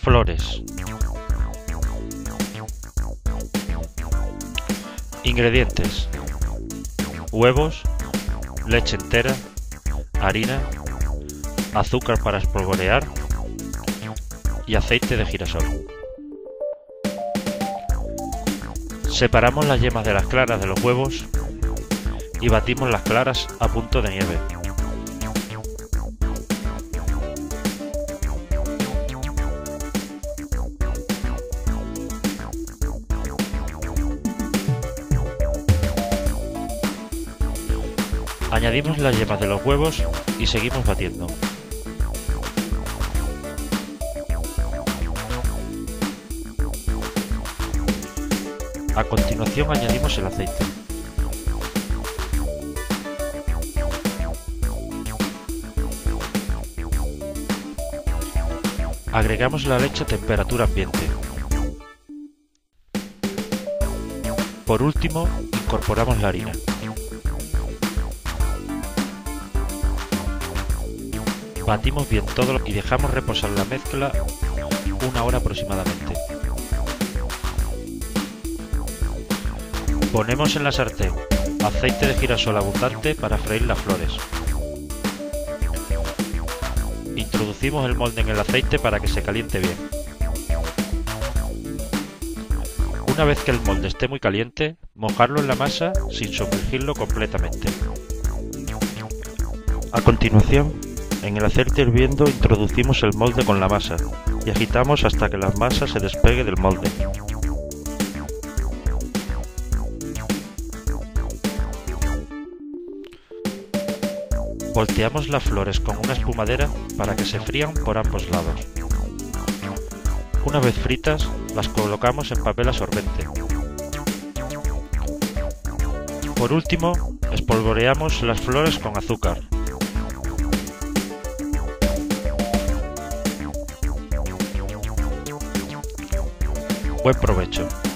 Flores. Ingredientes: huevos, leche entera, harina, azúcar para espolvorear y aceite de girasol. Separamos las yemas de las claras de los huevos y batimos las claras a punto de nieve. Añadimos las yemas de los huevos y seguimos batiendo. A continuación añadimos el aceite. Agregamos la leche a temperatura ambiente. Por último, incorporamos la harina. Batimos bien todo y dejamos reposar la mezcla 1 hora aproximadamente. Ponemos en la sartén aceite de girasol abundante para freír las flores. Introducimos el molde en el aceite para que se caliente bien. Una vez que el molde esté muy caliente, mojarlo en la masa sin sumergirlo completamente. A continuación, en el aceite hirviendo introducimos el molde con la masa y agitamos hasta que la masa se despegue del molde. Volteamos las flores con una espumadera para que se frían por ambos lados. Una vez fritas, las colocamos en papel absorbente. Por último, espolvoreamos las flores con azúcar. Buen provecho.